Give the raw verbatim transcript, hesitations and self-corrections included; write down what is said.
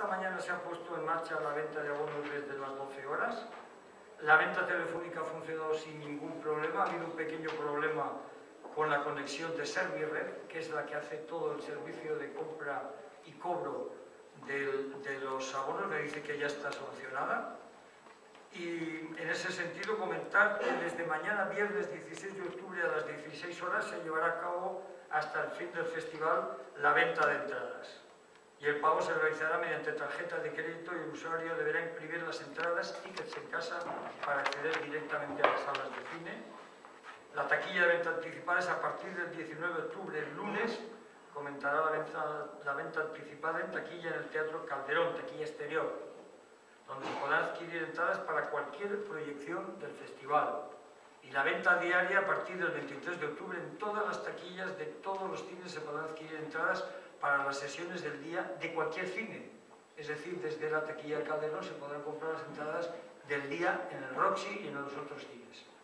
esta mañana se ha puesto en marcha la venta de abonos desde las doce horas. La venta telefónica ha funcionado sin ningún problema. Ha habido un pequeño problema con la conexión de Servired, que es la que hace todo el servicio de compra y cobro del, de los abonos. Me dice que ya está solucionada. Y en ese sentido comentar que desde mañana, viernes dieciséis de octubre a las dieciséis horas, se llevará a cabo hasta el fin del festival la venta de entradas. Y el pago se realizará mediante tarjeta de crédito y el usuario deberá imprimir las entradas, tickets en casa para acceder directamente a las salas de cine. La taquilla de venta anticipada es a partir del diecinueve de octubre, el lunes, comentará la venta, la venta anticipada en taquilla en el Teatro Calderón, taquilla exterior, donde se podrán adquirir entradas para cualquier proyección del festival. Y la venta diaria a partir del veintitrés de octubre en todas las taquillas de todos los cines se podrán adquirir entradas para las sesiones del día de cualquier cine. Es decir, desde la taquilla del Calderón se podrán comprar las entradas del día en el Roxy y en los otros cines.